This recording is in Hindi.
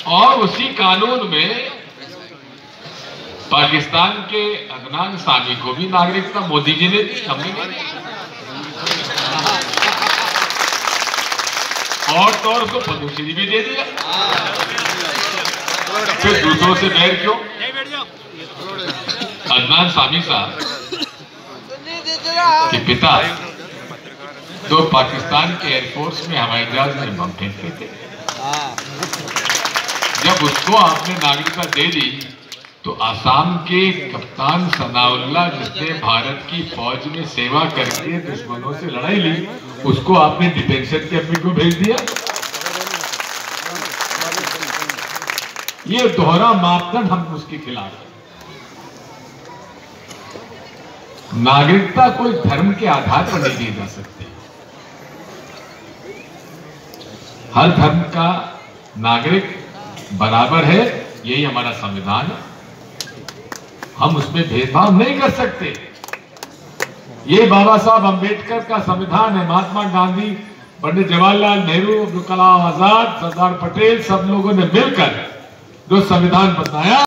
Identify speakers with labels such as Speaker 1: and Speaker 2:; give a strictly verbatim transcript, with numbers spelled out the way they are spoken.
Speaker 1: और उसी कानून में पाकिस्तान के अदनान सामी को भी नागरिकता मोदी जी ने दी, हमने नहीं दी। और तो और उसको पद्मश्री भी दे दिया। फिर दूसरों से बैर क्यों? अदनान सामी साहब के पिता जो पाकिस्तान के एयरफोर्स में हवाई जहाज में बम फेंकते थे, जब उसको आपने नागरिकता दे दी तो आसाम के कप्तान सनाउल्लाह जिसने भारत की फौज में सेवा करके दुश्मनों से लड़ाई ली, उसको आपने डिटेंशन कैंप को भेज दिया। ये दोहरा मापदंड हम उसके खिलाफ हैं। नागरिकता कोई धर्म के आधार पर नहीं दी जा सकती। हर धर्म का नागरिक बराबर है, यही हमारा संविधान है। हम उसमें भेदभाव नहीं कर सकते। ये बाबा साहब अंबेडकर का संविधान है। महात्मा गांधी, पंडित जवाहरलाल नेहरू, अब्दुल कलाम आजाद, सरदार पटेल, सब लोगों ने मिलकर जो संविधान बनाया